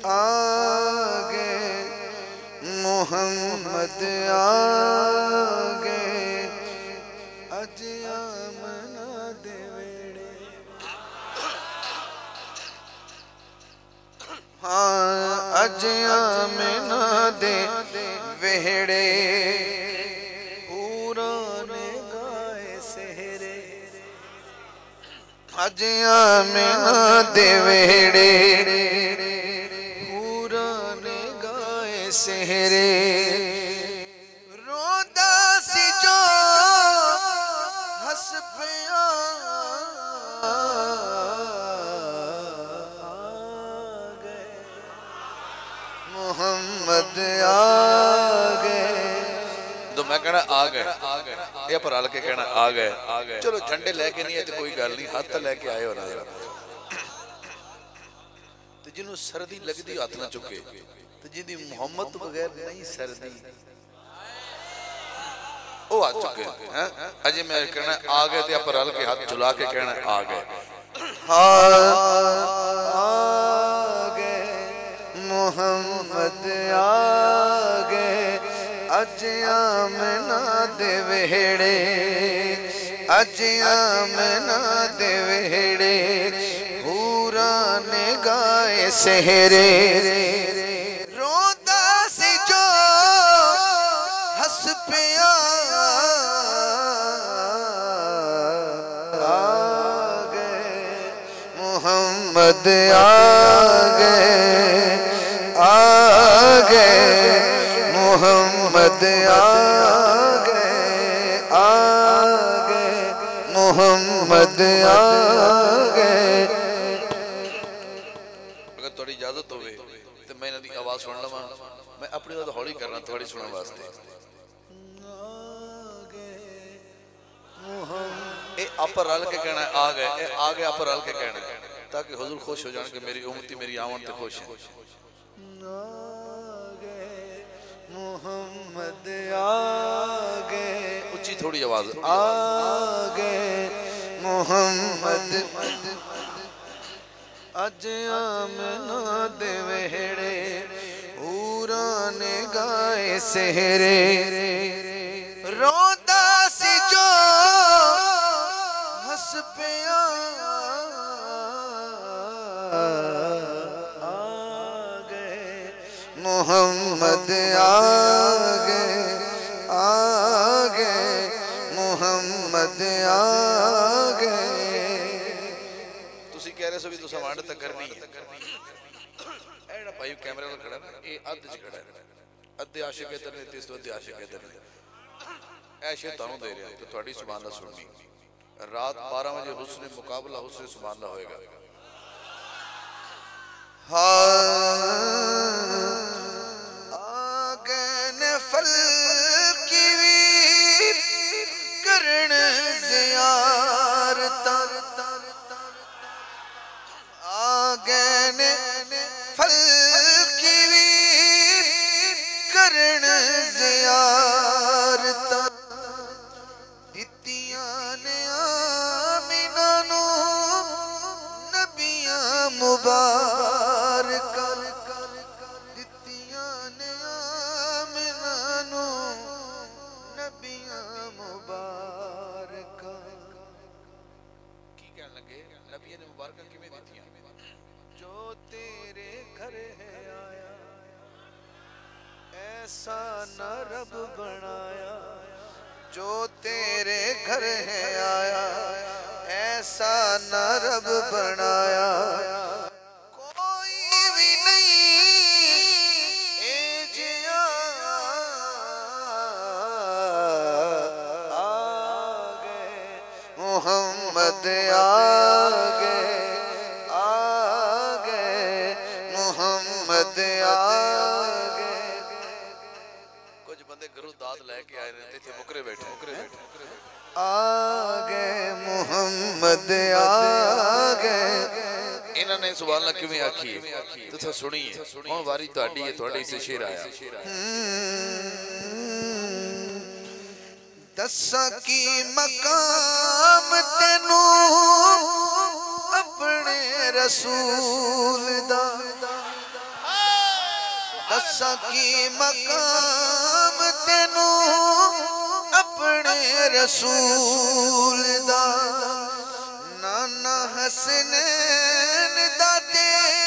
آگے محمد آگے اج آمنا دے ویڑے ہاں اج آمنا دے ویڑے پورانے گائے سہرے اج آمنا دے ویڑے پورانے گائے سہرے روندہ سی جو ہس پیا آگئے محمد آگئے تو میں کہنا آگئے یہ پر آل کے کہنا آگئے چلو جھنڈے لے کے نہیں ہے تو کوئی گل نہیں ہاتھ لے کے آئے ہو نا تو جنہوں سردی لگ دی ہاتھ نہ چکے تو جنہی محمد تو بغیر نہیں سردی وہ آ چکے اجی میں کہنا آگئے تو یہ پر آل کے ہاتھ جلا کے کہنا آگئے آگئے محمد آگئے اج آمنا دے ویڑے اج آمنا دے ویڑے پورانے گائے سہرے روندہ سی جو ہس پیا آگئے محمد آگئے آگئے محمد آگئے آگئے محمد آگئے اگر توڑی اجازت ہوئے تو میں نے آواز سن لما میں اپنی بات ہولی کرنا تھوڑی سننے واسطے اے اپر رل کے کہنا ہے آگئے اے آگے اپر رل کے کہنا ہے تاکہ حضور خوش ہو جانے کہ میری امتی میری آمن تے خوش ہیں محمد آگے اچھی تھوڑی آواز آگے محمد اج آمنا دے ویڑے پورانے گائے سہرے روندہ سی جو ہس پیا محمد آگئے آگئے محمد آگئے تسی کہہ رہے سو بھی تو سمانڈ تک کرنی ہے ایڈا پائیو کیمرے میں کھڑا ہے اے ادھ جی کھڑا ہے ادھے عاشق ہے ترنے تیس تو ادھے عاشق ہے ترنے اے شیطانوں دے رہے ہیں تو تھوڑی سبحان اللہ سننی رات 12 بجے حسن مقابلہ حسن سبحان اللہ ہوئے گا آگن فل کی کرن زیارتا آگن فل کی کرن زیارتا دتیان آمینہ نو نبیاں مبارک دتیان آمینہ نو نبیاں مبارک کی کہنے لگے نبیہ نے مبارکہ کی میں دیتی ہیں جو تیرے گھر ہے آیا ایسا نہ رب بنایا جو تیرے گھر ہے آیا ایسا نہ رب بنایا کوئی بھی نہیں اے جیا آگئے محمد آگئے آگئے محمد آگئے کچھ بندے گروہ داد لے کے آئے رہتے تھے مکرے بیٹھے آگئے محمد آگئے انہوں نے سبحان اللہ کیوں آکھی تو تھا سنی ہے ہون واری تہاڈی ہے تہاڈی سے شیر آیا دساں کی مقام تینو اپنے رسول دا دساں کی مقام تینو اپنے رسول دا نانا حسنین دا تے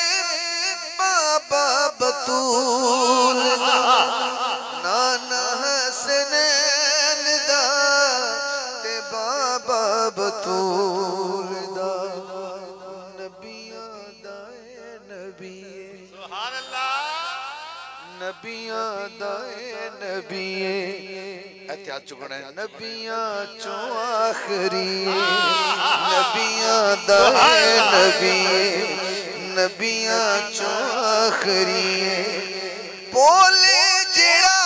بابا بطول دا نانا حسنین دا تے بابا بطول دا نبیاں دائے نبیے سبحان اللہ نبیاں دائے نبیے احتیاط چکنا ہے نبیاں چوں آخری نبیاں دائے نبیے نبیاں چوں آخری بولے جڑا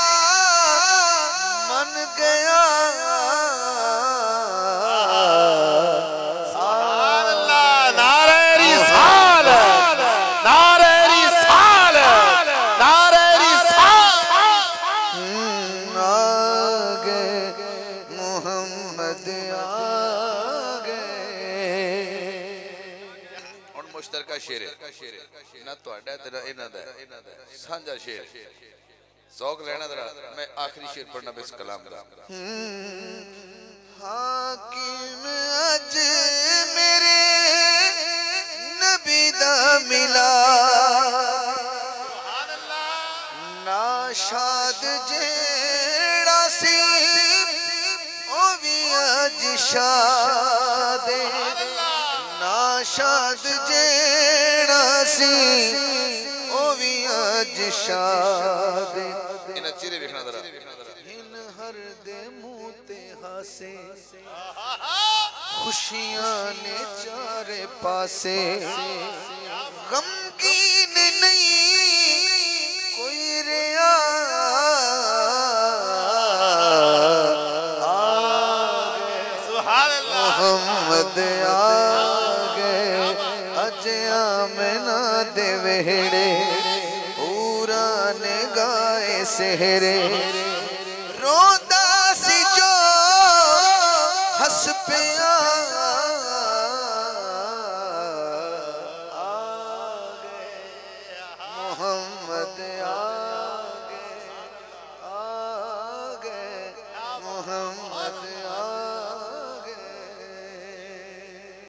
من گیا سبحان اللہ نعرہ رسالت نعرہ رسالت نعرہ رسالت آگے محمد آگے اور مشترکہ شیر ہے نہ تو اڈا تیرا انہ دا سانجا شیر ذوق لینا درا میں آخری شیر پڑھنا بس کلام دا حاکم اج میرے نبی دا ملا ناشاد جیڑا سی او بھی اج شادے ناشاد جیڑا سی او بھی اج شادے انہ چیرے بکھنا درا ہن ہر دے منہ تے ہاسے خوشیاں نے چارے پاسے غمگین نہیں کوئی ریا سبحان اللہ محمد آگے اج آمنہ دے وہڑے پورا نے گائے سہرے رودا سی جو ہس پیا محمد